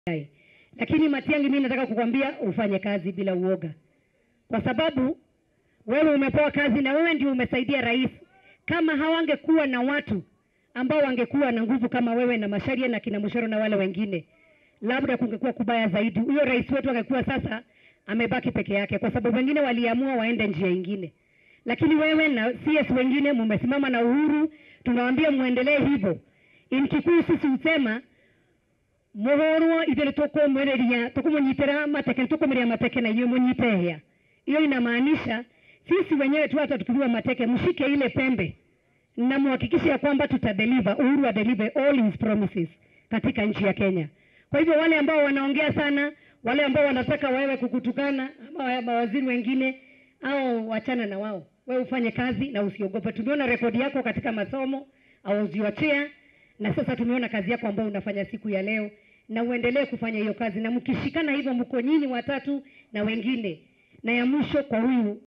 Lakini Matiang'i, mimi nataka kukwambia ufanye kazi bila uoga, kwa sababu wewe umepewa kazi na wewe ndio umesaidia rais. Kama hawangekuwa na watu ambao wangekuwa na nguvu kama wewe na Macharia na kina Muchoro na wale wengine, labda kungekuwa kubaya zaidi. Huyo rais wetu angekuwa sasa amebaki peke yake, kwa sababu wengine waliamua waende njia nyingine. Lakini wewe na CS wengine mumesimama na Uhuru, tunawaambia muendelee hivyo. Kikuyu sisi usema mohoro ibere toko mwereria toko munyitera mateke toko mwereria mateke na yeye munyitehia. Hiyo inamaanisha sisi wenyewe tu hata tukiwa mateke mshike ile pembe na muhakikishe ya kwamba tutadeliver. Uhuru wa deliver all his promises katika nchi ya Kenya. Kwa hivyo wale ambao wanaongea sana, wale ambao wanataka wewe kukutukana ama mawaziri wengine, au wachana na wao. Wewe ufanye kazi na usiogope. Tumeona rekodi yako katika masomo au uziwachia, na sasa tumeona kazi yako ambayo unafanya siku ya leo, na uendelee kufanya hiyo kazi, na mkishikana hivyo mko nyinyi watatu na wengine. Na ya mwisho kwa huyu